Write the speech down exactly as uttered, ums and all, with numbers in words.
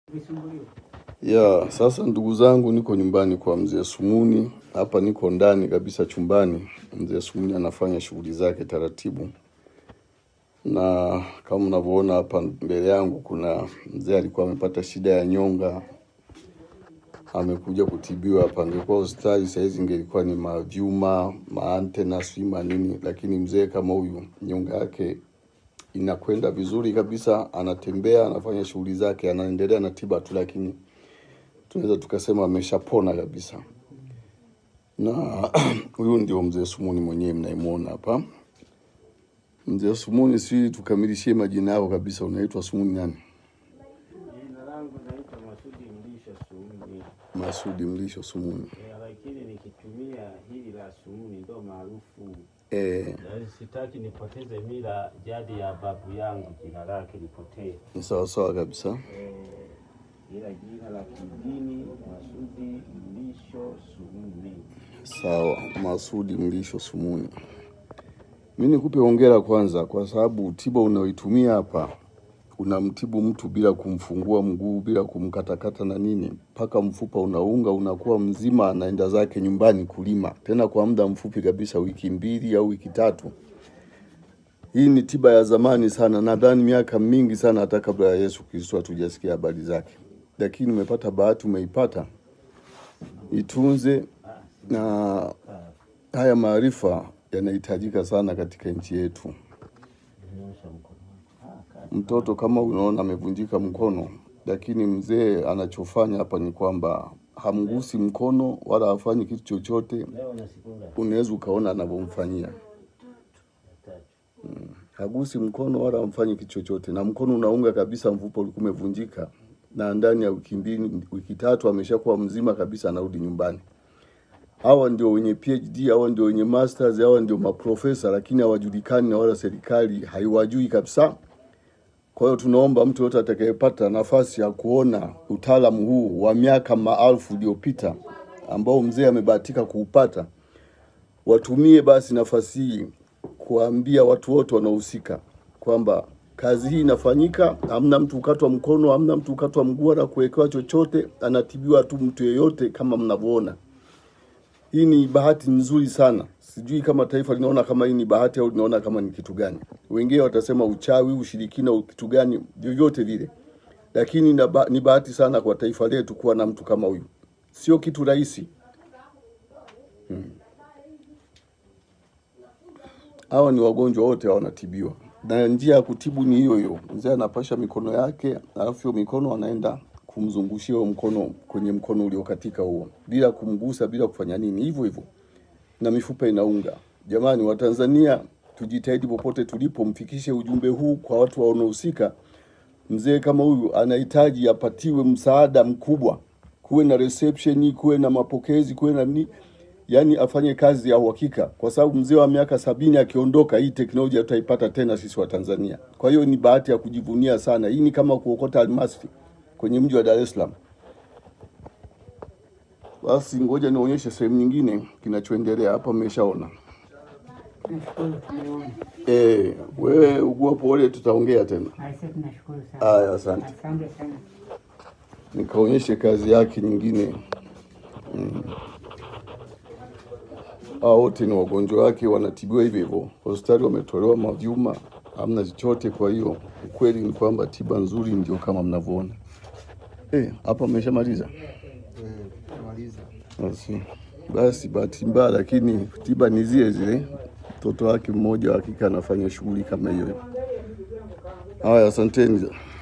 Ya, sasa ndugu zangu, niko nyumbani kwa mzee Sumuni. Hapa niko ndani kabisa chumbani. Mzee Sumuni anafanya shughuli zake taratibu. Na kama mnavyoona hapa mbele yangu kuna mzee alikuwa amepata shida ya nyonga. Amekuja kutibiwa hapa. Angekuwa hospitali sasa hizi ingelikuwa ni mavyuma, maantena, sima nini, lakini mzee kama huyu nyonga yake inakwenda vizuri kabisa, anatembea, anafanya shughuli zake, anaendelea na tiba tu, lakini tunaweza tukasema ameshapona kabisa. Na huyu ndio mzee Sumuni mwenyewe mnaimuona hapa. Mzee Sumuni, si tukamilishie majina yako kabisa, unaitwa Sumuni nani? Jina langu naitwa Masudi Mlisho Sumuni. Masudi Mlisho Sumuni. Eh, lakini nikitumia hili la Sumuni ndio maarufu. Eh, sitaki nipoteze mila jadi ya babu yangu, jina lake lipotee. ni sawa sawa kabisa. Eh, ila jina la kidini Masudi Mlisho Sumuni. Sawa, Masudi Mlisho Sumuni. Mimi nikupe hongera kwanza kwa sababu tiba unaoitumia hapa unamtibu mtu bila kumfungua mguu, bila kumkatakata na nini, paka mfupa unaunga, unakuwa mzima, anaenda zake nyumbani kulima. Tena kwa muda mfupi kabisa, wiki mbili au wiki tatu. Hii ni tiba ya zamani sana, nadhani miaka mingi sana hata kabla ya Yesu Kristo hatujasikia habari zake. Lakini umepata bahati, umeipata. Itunze, na haya maarifa yanahitajika sana katika nchi yetu. Mtoto kama unaona amevunjika mkono, lakini mzee anachofanya hapa ni kwamba hamgusi mkono wala hafanyi kitu chochote. Unaweza ukaona anavyomfanyia. Hmm. Hagusi mkono wala hamfanyi kitu chochote, na mkono unaunga kabisa, mfupa ulikuwa umevunjika, na ndani ya wiki mbili wiki tatu ameshakuwa mzima kabisa, anarudi nyumbani. Hawa ndio wenye P H D, hawa ndio wenye masters, hawa ndio maprofesa, lakini hawajulikani na wala serikali haiwajui kabisa. Kwa hiyo tunaomba mtu yote atakayepata nafasi ya kuona utaalamu huu wa miaka maelfu iliyopita ambao mzee amebahatika kuupata, watumie basi nafasi hii kuambia watu wote wanaohusika kwamba kazi hii inafanyika. Hamna mtu ukatwa mkono, hamna mtu ukatwa mguu wala kuwekewa chochote, anatibiwa tu mtu yeyote kama mnavyoona. Hii ni bahati nzuri sana. Sijui kama taifa linaona kama hii ni bahati au linaona kama ni kitu gani. Wengine watasema uchawi, ushirikina au kitu gani, vyovyote vile. Lakini ni bahati sana kwa taifa letu kuwa na mtu kama huyu. Sio kitu rahisi. Hmm. Hawa ni wagonjwa wote wanatibiwa. Na njia ya kutibu ni hiyo hiyo. Mzee anapasha mikono yake, alafu mikono anaenda kumzungushia mkono kwenye mkono uliokatika huo, bila kumgusa, bila kufanya nini, hivyo hivyo, na mifupa inaunga. Jamani wa Tanzania, tujitahidi popote tulipo mfikishe ujumbe huu kwa watu wanaohusika. Mzee kama huyu anahitaji apatiwe msaada mkubwa, kuwe na reception, kuwe na mapokezi, kuwe na nini, yani afanye kazi ya uhakika, kwa sababu mzee wa miaka sabini akiondoka, hii teknolojia tutaipata tena sisi wa Tanzania. Kwa hiyo ni bahati ya kujivunia sana. Hii ni kama kuokota almasi kwenye mji wa Dar es Salaam. Basi ngoja nionyeshe sehemu nyingine kinachoendelea hapa. Mmeshaona. Eh, wewe ugua pole, tutaongea tena. Nashukuru sana. Haya, asante. Asante sana. Nikaonyeshe kazi yake nyingine. Mm. Hao wote ni wagonjwa wake, wanatibiwa hivyo hivyo. Hospitali wametolewa mavyuma, hamna chochote. Kwa hiyo ukweli ni kwamba tiba nzuri ndio kama mnavyoona. Eh, hapa mmeshamaliza? Eh, tumaliza. Basi, basi bahati mbaya, lakini tiba ni zile zile. Mtoto wake mmoja hakika anafanya shughuli kama hiyo. Haya, asanteni.